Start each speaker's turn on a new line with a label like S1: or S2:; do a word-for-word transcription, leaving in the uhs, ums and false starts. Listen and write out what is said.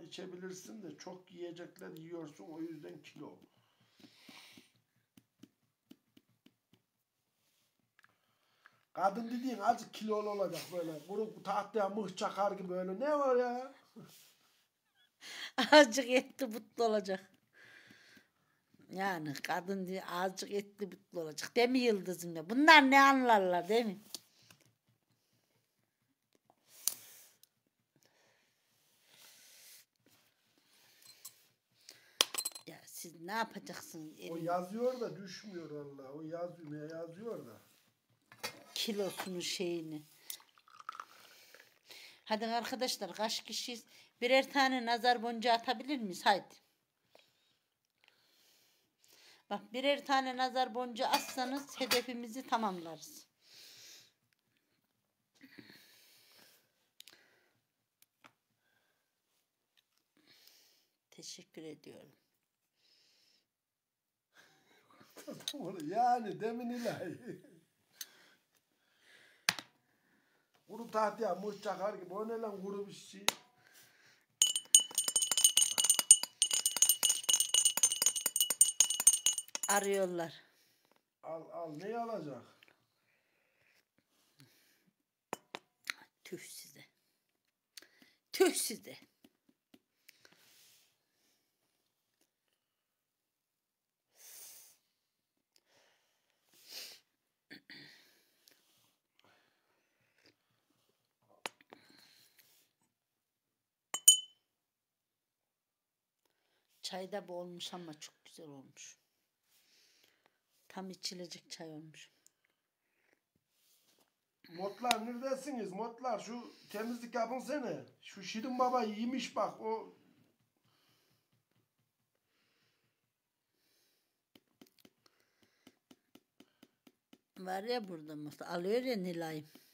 S1: içebilirsin de çok yiyecekler yiyorsun, o yüzden kilo. Kadın dediğin azıcık kilolu olacak böyle. Kuru tahtaya mıh çakar gibi böyle. Ne var ya?
S2: Azıcık etli mutlu olacak. Yani kadın diye azıcık etli mutlu olacak. Değil mi Yıldız'ım ya? Bunlar ne anlarlar değil mi? Ya siz ne yapacaksınız?
S1: O
S2: Elin
S1: yazıyor da düşmüyor Allah. O yazıyor, yazıyor da.
S2: kilosunu şeyini. Hadi arkadaşlar kaç kişiyiz? Birer tane nazar boncuğu atabilir miyiz? Haydi. Bak birer tane nazar boncuğu atsanız hedefimizi tamamlarız. Teşekkür ediyorum.
S1: Yani demin ilahi. Kuru tahtaya mıh çakar gibi. O ne lan kuru bir şey.
S2: Arıyorlar.
S1: Al al, neyi alacak?
S2: Tüh size. Tüh size. Çay da bu olmuş ama çok güzel olmuş. Tam içilecek çay olmuş.
S1: Motlar neredesiniz? Motlar şu temizlik yapın sene. Şu Şirin Baba yemiş bak o.
S2: Var ya burada mı? Alıyor ya Nilay'ım.